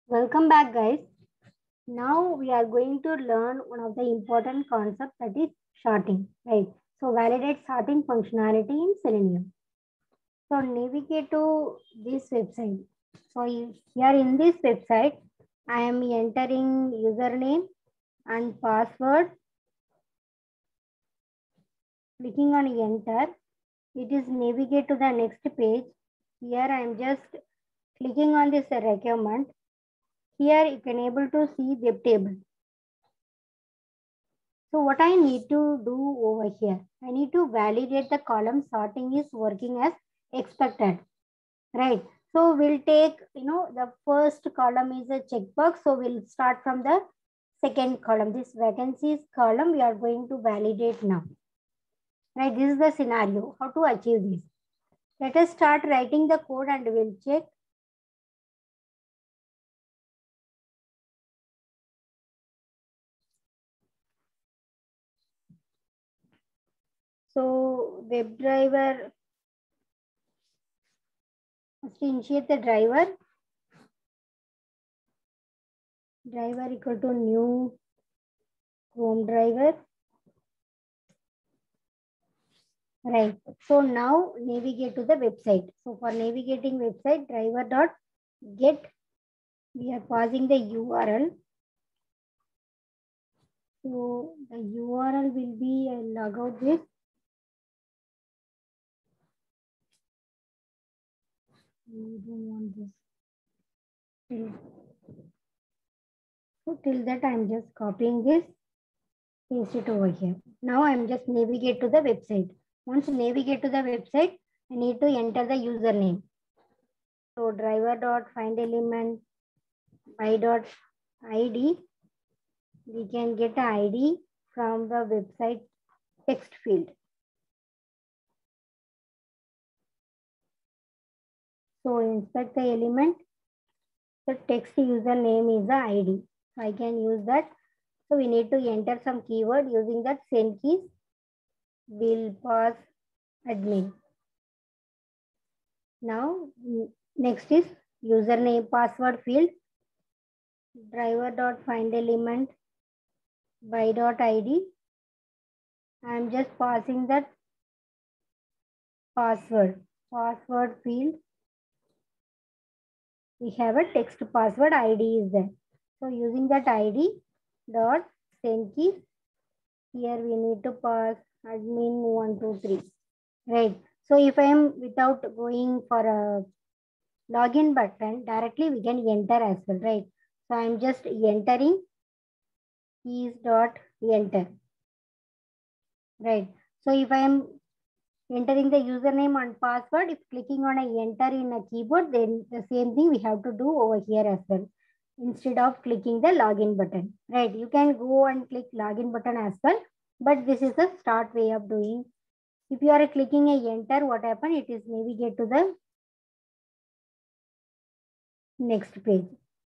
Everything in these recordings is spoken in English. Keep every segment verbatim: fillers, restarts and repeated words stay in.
Welcome back, guys. Now we are going to learn one of the important concepts, that is sorting, right? So validate sorting functionality in Selenium. So navigate to this website. So here in this website, I am entering username and password. Clicking on enter, it is navigate to the next page. Here I am just clicking on this requirement. Here you can able to see web table. So what I need to do over here, I need to validate the column sorting is working as expected, right? So we'll take, you know, the first column is a checkbox. So we'll start from the second column. This vacancies column we are going to validate now, right? This is the scenario, how to achieve this. Let us start writing the code and we'll check. So WebDriver, must initiate the driver. Driver equal to new Chrome driver. Right. So now navigate to the website. So for navigating website, driver dot get, we are passing the U R L. So the U R L will be, I'll log out this. We don't want this. So till that I'm just copying this, paste it over here. Now I'm just navigate to the website. Once navigate to the website, I need to enter the username. So driver dot find element by dot I D. We can get an I D from the website text field. So inspect the element. The text username is the I D. So I can use that. So we need to enter some keyword using that send keys. We'll pass admin. Now next is username password field. Driver dot find element by dot I D. I'm just passing that password. Password field. We have a text password I D is there. So using that I D dot send keys. Here we need to pass admin one two three. Right. So if I am without going for a login button, directly we can enter as well, right? So I am just entering keys dot enter. Right. So if I am entering the username and password, if clicking on a enter in a keyboard, then the same thing we have to do over here as well, instead of clicking the login button, right? You can go and click login button as well, but this is the start way of doing. If you are clicking a enter, what happen? It is navigate to the next page.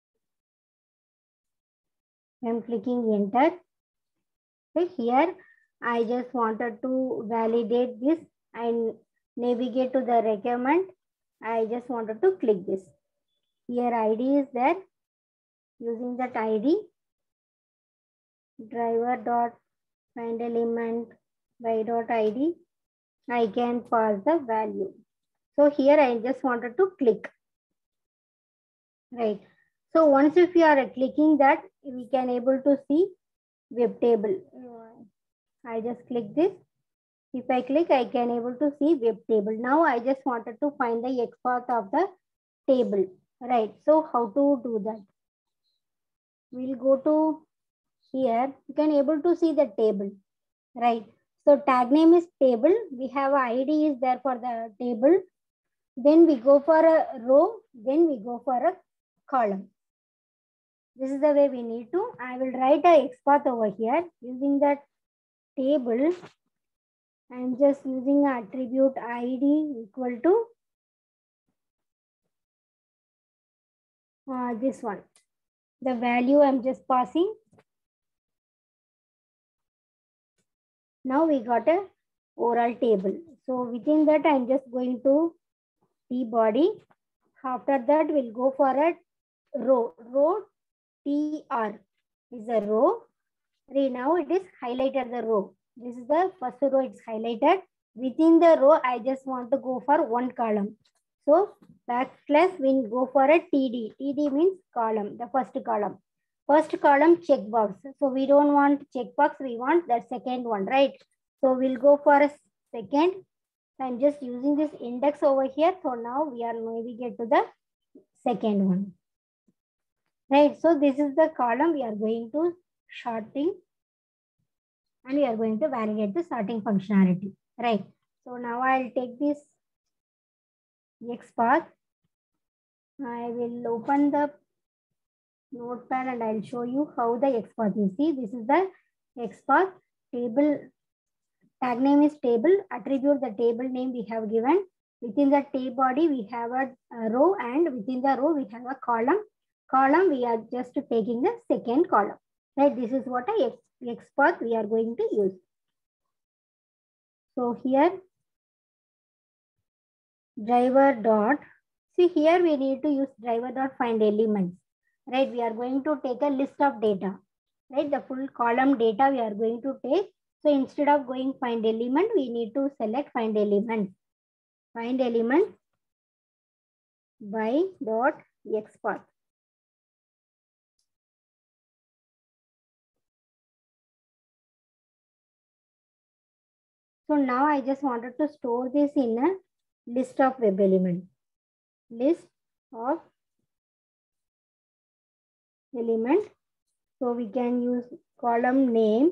I am clicking enter. So here I just wanted to validate this and navigate to the requirement. I just wanted to click this. Here I D is there. Using that I D, driver dot find element by dot I D, I can pass the value. So here I just wanted to click. Right. So once if you are clicking that, we can able to see web table. I just click this. If I click, I can able to see web table. Now I just wanted to find the export of the table. Right. So how to do that? We'll go to here. You can able to see the table. Right. So tag name is table. We have I D is there for the table. Then we go for a row. Then we go for a column. This is the way we need to. I will write a XPath over here using that table. I am just using attribute I D equal to uh, this one. The value I am just passing. Now we got a oral table. So within that I am just going to T body. After that we'll go for a row. Row T R is a row. Right now it is highlighted the row. This is the first row, it's highlighted. Within the row, I just want to go for one column. So backslash we go for a T D. T D means column, the first column. First column checkbox. So we don't want checkbox, we want that second one, right? So we'll go for a second. I'm just using this index over here. So now we are navigate to the second one. Right. So this is the column we are going to sorting and we are going to validate the sorting functionality. Right. So now I'll take this XPath. I will open the notepad and I'll show you how the XPath is. See, this is the XPath table. Tag name is table. Attribute the table name we have given. Within the table body, we have a, a row, and within the row, we have a column. Column, we are just taking the second column. Right? This is what a XPath we are going to use. So here, driver dot. See here, we need to use driver dot find elements. Right? We are going to take a list of data. Right? The full column data we are going to take. So instead of going find element, we need to select find elements. Find element by dot XPath. So now I just wanted to store this in a list of web elements. List of element. So we can use column name.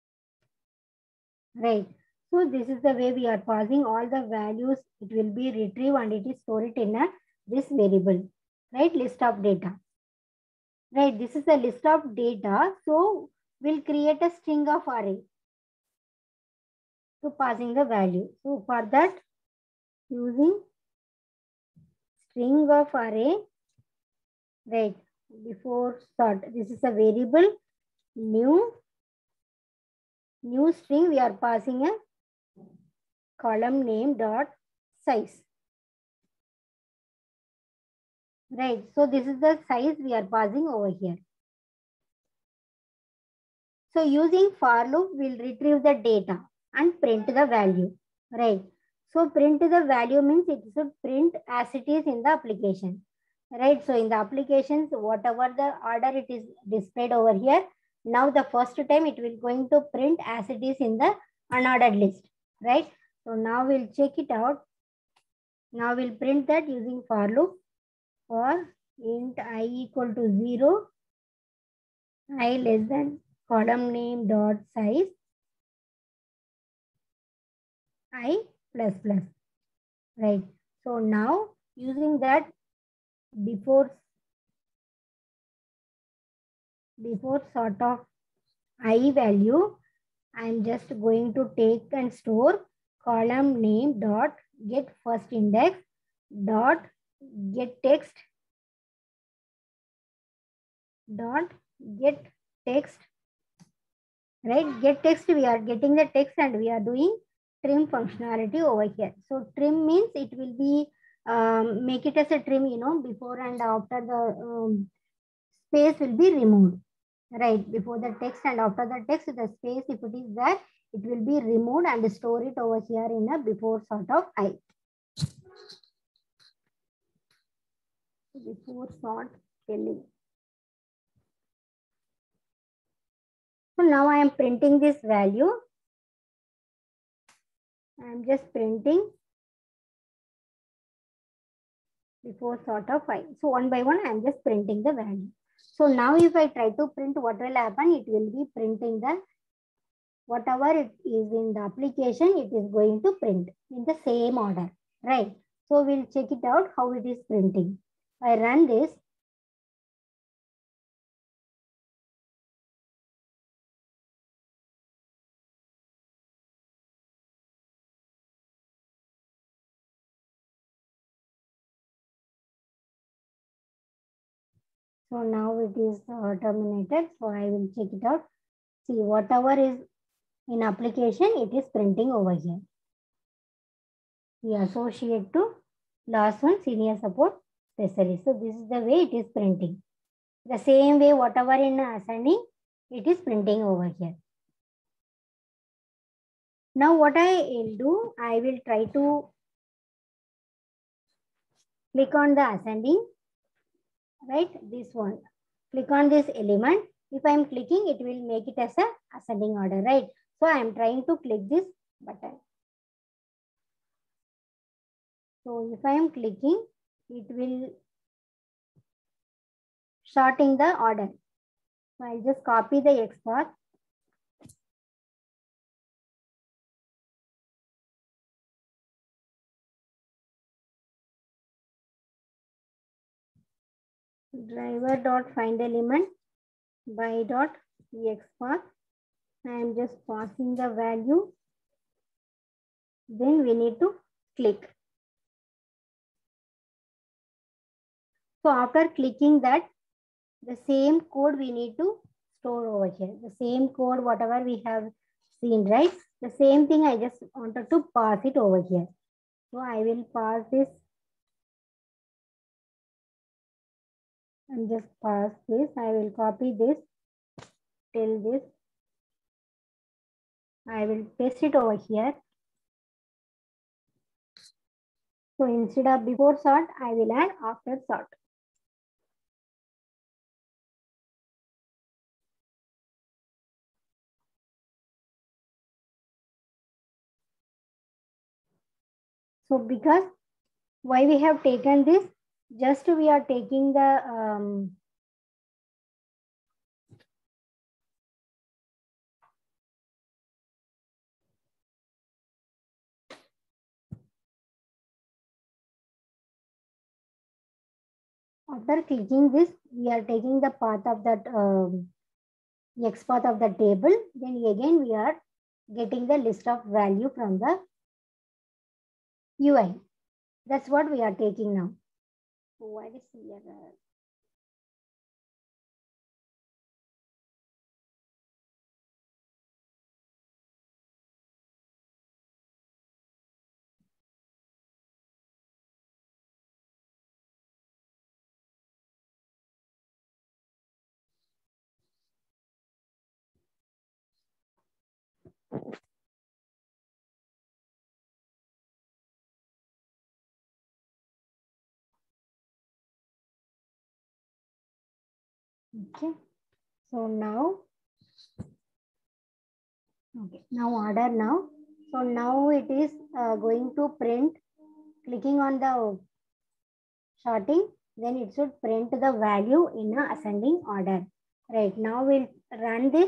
Right. So this is the way we are passing all the values. It will be retrieved and it is stored in a this variable. Right. List of data. Right. This is a list of data. So we'll create a string of array to passing the value. So for that, using string of array, right, before sort, this is a variable, new, new string, we are passing a column name dot size. Right, so this is the size we are passing over here. So using for loop, we'll retrieve the data and print the value. Right. So print the value means it should print as it is in the application. Right. So in the applications, whatever the order it is displayed over here, now the first time it will going to print as it is in the unordered list. Right. So now we'll check it out. Now we'll print that using for loop for int I equal to zero, I less than column name dot size, I plus plus. Right. So now using that before before sort of I value, I'm just going to take and store column name dot get first index dot get text dot get text. Right. Get text, we are getting the text and we are doing trim functionality over here. So trim means it will be um, make it as a trim, you know, before and after the um, space will be removed. Right, before the text and after the text, the space, if it is there, it will be removed and store it over here in a before sort of I. Before sort telling. So now I am printing this value. I am just printing before sort of I. So one by one, I am just printing the value. So now if I try to print, what will happen? It will be printing the whatever it is in the application, it is going to print in the same order, right? So we'll check it out how it is printing. I run this. So now it is uh, terminated. So I will check it out. See, whatever is in application, it is printing over here. We associate to last one, senior support specialist. So this is the way it is printing. The same way, whatever in ascending, it is printing over here. Now what I will do, I will try to click on the ascending, right? This one. Click on this element. If I am clicking, it will make it as a ascending order, right? So I am trying to click this button. So if I am clicking, it will sorting the order. So I'll just copy the X path. Driver dot find element by dot X path. I am just passing the value. Then we need to click. So after clicking that, the same code we need to store over here. The same code, whatever we have seen, right? The same thing I just wanted to pass it over here. So I will pass this and just pass this. I will copy this till this. I will paste it over here. So instead of before sort, I will add after sort. So because why we have taken this, just we are taking the um, after clicking this, we are taking the path of that um, X path of the table. Then again we are getting the list of value from the U I. That's what we are taking now. So why is here? Okay. So now, okay, now order now. So now it is uh, going to print. Clicking on the sorting, then it should print the value in a ascending order. Right, now we'll run this.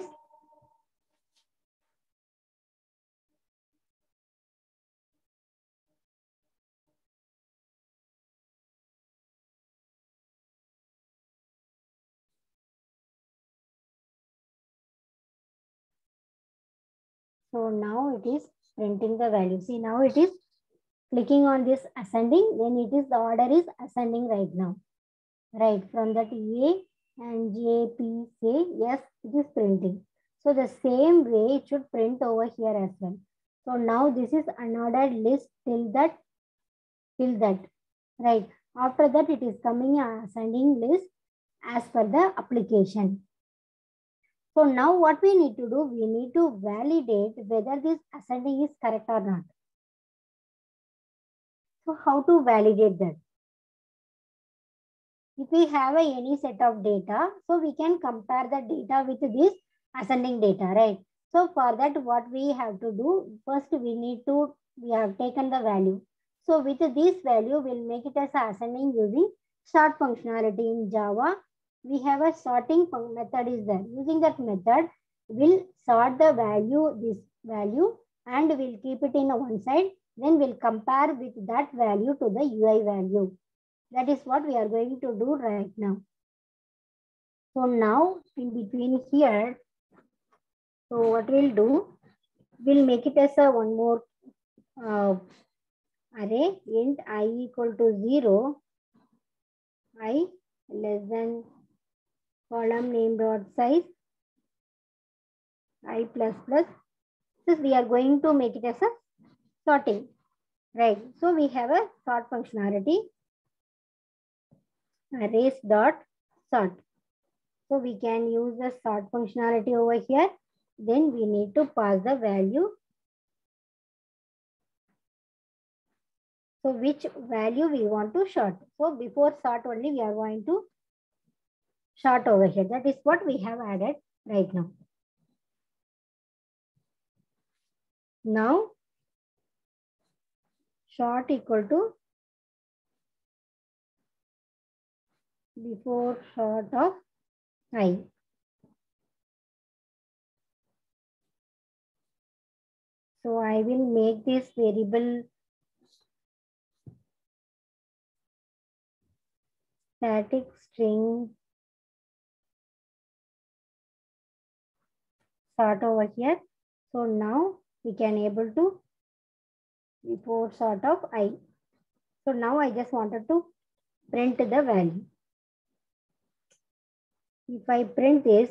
So now it is printing the value. See, now it is clicking on this ascending, then it is the order is ascending right now. Right, from that A and J, P, say, yes, it is printing. So the same way it should print over here as well. So now this is unordered list till that, till that, right? After that, it is coming a ascending list as per the application. So now what we need to do, we need to validate whether this ascending is correct or not. So how to validate that? If we have a, any set of data, so we can compare the data with this ascending data, right? So for that, what we have to do, first we need to, we have taken the value. So with this value, we'll make it as ascending using sort functionality in Java. We have a sorting method is there. Using that method, we'll sort the value, this value, and we'll keep it in one side. Then we'll compare with that value to the U I value. That is what we are going to do right now. So now in between here, so what we'll do, we'll make it as a one more uh, array, int I equal to zero, I less than column name dot size, I plus plus. This we are going to make it as a sorting, right? So we have a sort functionality, arrays dot sort. So we can use the sort functionality over here. Then we need to pass the value. So which value we want to sort. So before sort only we are going to sort over here. That is what we have added right now. Now sort equal to before sort of I. So I will make this variable static string sort over here. So now we can able to before sort of I. So now I just wanted to print the value. If I print this,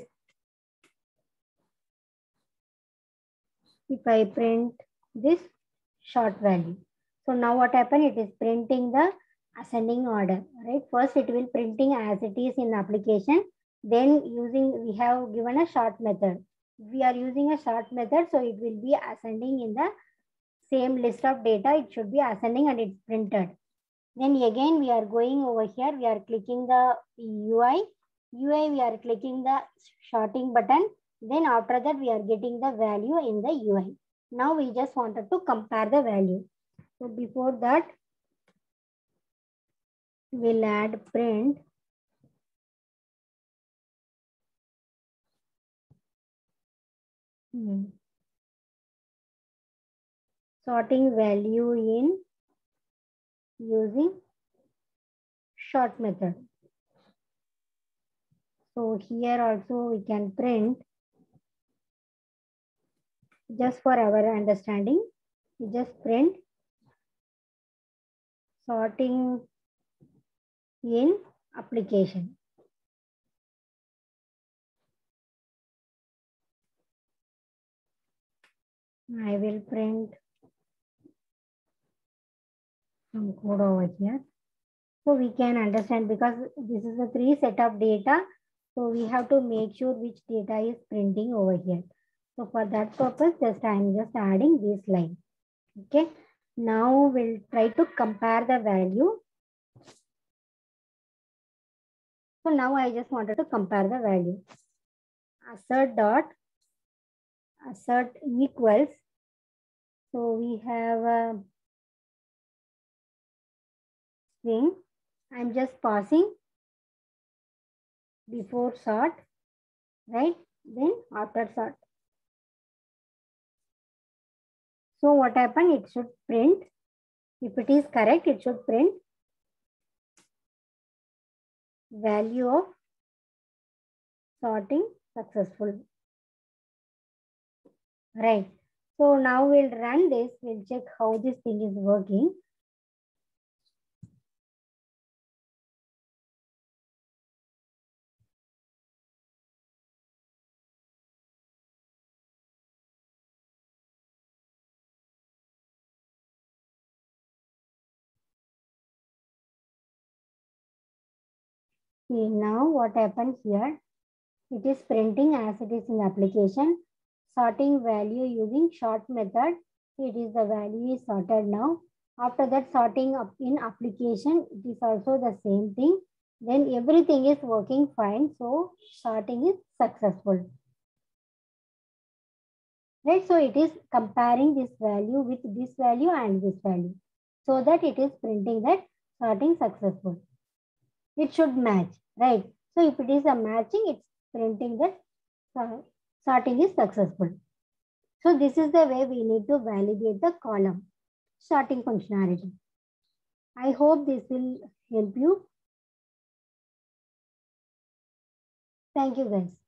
if I print this short value. So now what happened? It is printing the ascending order, right? First it will printing as it is in application. Then using, we have given a sort method. We are using a sort method, so it will be ascending in the same list of data. It should be ascending and it's printed. Then again, we are going over here. We are clicking the U I. U I, we are clicking the sorting button. Then after that, we are getting the value in the U I. Now we just wanted to compare the value. So before that, we'll add print. Hmm. Sorting value in using sort method. So here also we can print, just for our understanding, we just print sorting in application. I will print some code over here. So we can understand, because this is a three set of data. So we have to make sure which data is printing over here. So for that purpose, just I am just adding this line. Okay. Now we'll try to compare the value. So now I just wanted to compare the value. Assert dot assert equals. So we have a string. I'm just passing before sort, right? Then after sort. So what happened? It should print. If it is correct, it should print value of sorting successful. Right. So now we'll run this. We'll check how this thing is working. See now what happened here. It is printing as it is in application. Sorting value using sort method. It is the value is sorted now. After that, sorting up in application, it is also the same thing. Then everything is working fine. So sorting is successful. Right, so it is comparing this value with this value and this value, so that it is printing that sorting successful. It should match, right? So if it is a matching, it's printing that uh, sorting is successful. So this is the way we need to validate the column sorting functionality. I hope this will help you. Thank you guys.